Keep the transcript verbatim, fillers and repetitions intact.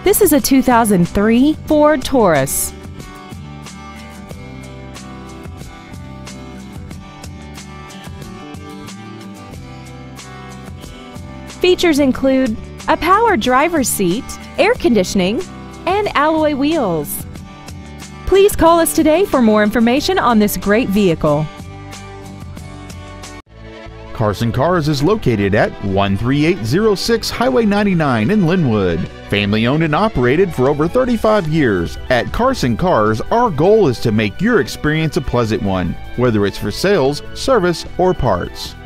This is a two thousand three Ford Taurus. Features include a power driver's seat, air conditioning, and alloy wheels. Please call us today for more information on this great vehicle. Carson Cars is located at one three eight zero six Highway ninety-nine in Lynnwood. Family owned and operated for over thirty-five years. At Carson Cars, our goal is to make your experience a pleasant one, whether it's for sales, service, or parts.